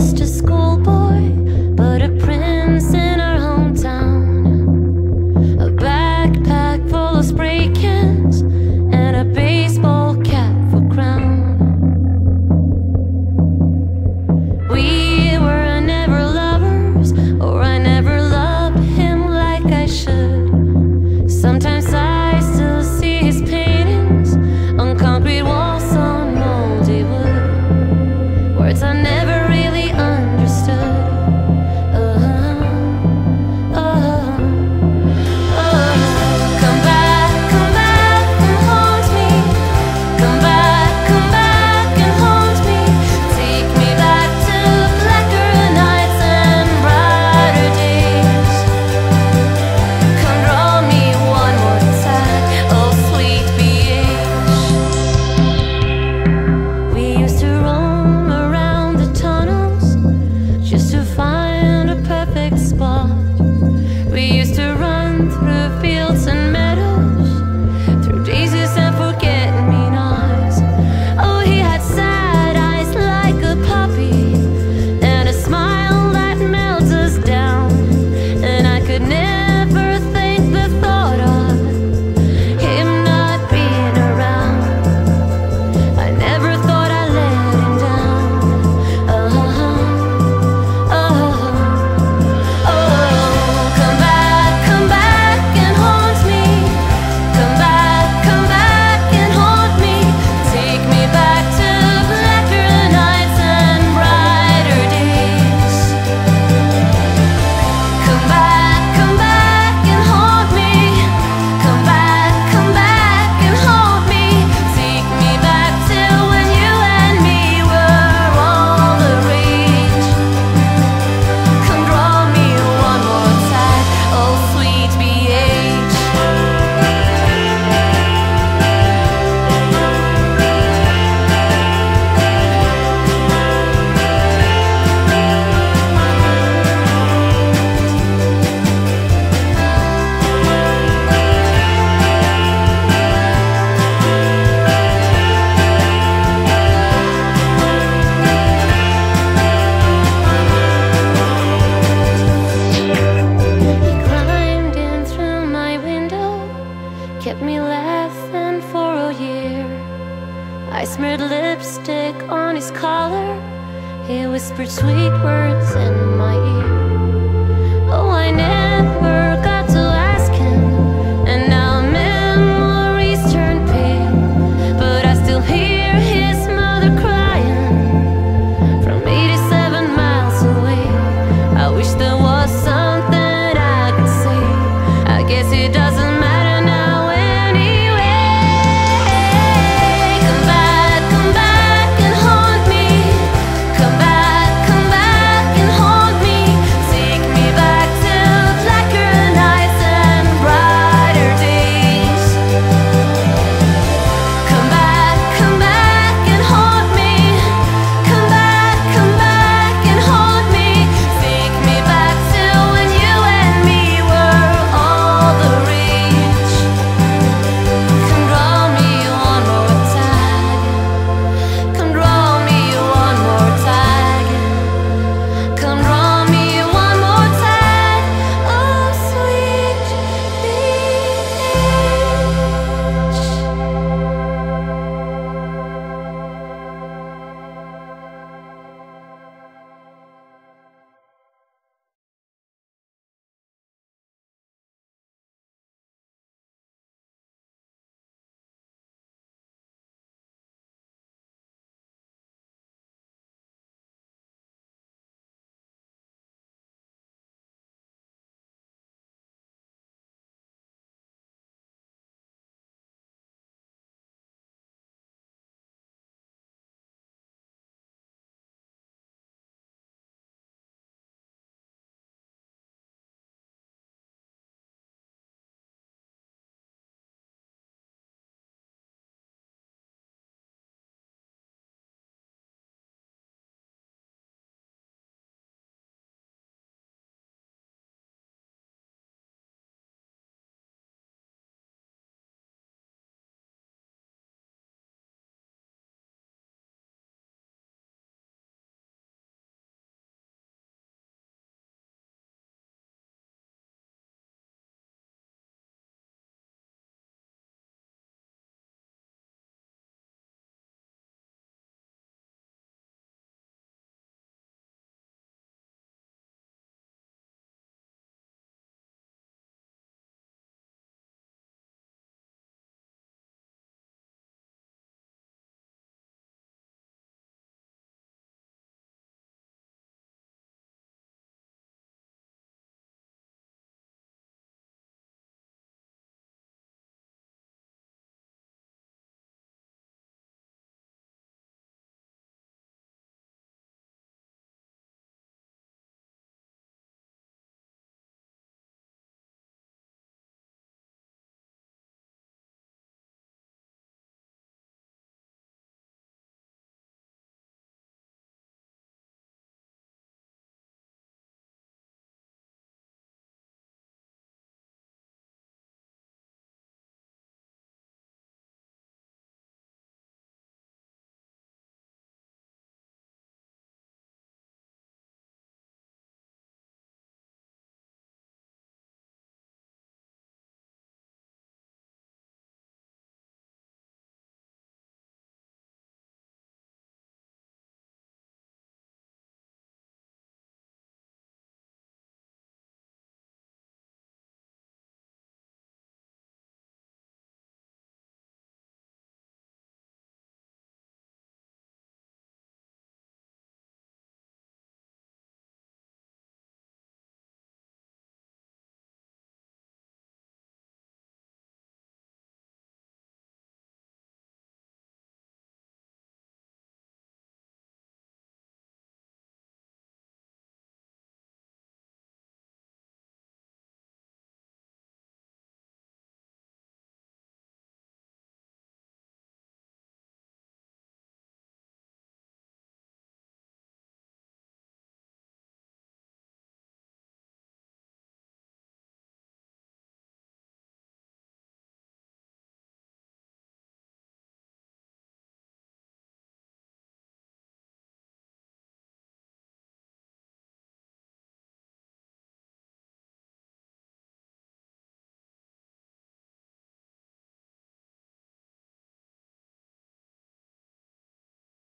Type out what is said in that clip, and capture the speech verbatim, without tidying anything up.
just a schoolboy, but a prince in our hometown. A backpack full of spray cans and a baseball cap for crown. We were never lovers, or I never loved him like I should. Sometimes I still see his paintings on concrete walls on moldy wood. Words I never really understood. Uh-huh, uh-huh, uh-huh. Come back, come back and haunt me. Come back, come back and haunt me. Take me back to blacker nights and brighter days. Come draw me one more time, oh sweet B H. We used to roam around the tunnels just to find a perfect spot. We used to run through fields and meadows, through daisies and forget-me-nots. Oh, he had sad eyes like a puppy, and a smile that melts us down. And I could never think the thought of him not being around. I never thought I let him down. Uh-huh, uh-huh, oh, come back, come back and haunt me. Come back, come back and haunt me. Take me back to blacker nights and brighter days. Come back, come back and haunt me. Come back, come back and haunt me. Take me back to when you and me were all the rage. Come draw me one more time, oh sweet B H. He climbed in through my window, kept me laughing for a year. I smeared lipstick on his collar, he whispered sweet words in my ear. Oh, I never